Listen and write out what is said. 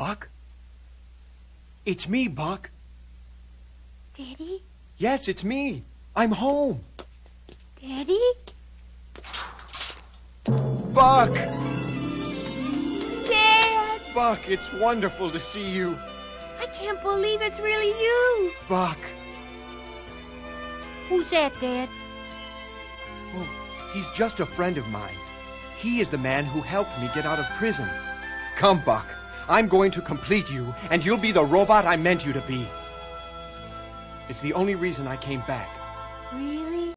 Buck? It's me, Buck. Daddy? Yes, it's me. I'm home. Daddy? Buck! Dad! Buck, it's wonderful to see you. I can't believe it's really you. Buck. Who's that, Dad? Oh, he's just a friend of mine. He is the man who helped me get out of prison. Come, Buck. I'm going to complete you, and you'll be the robot I meant you to be. It's the only reason I came back. Really?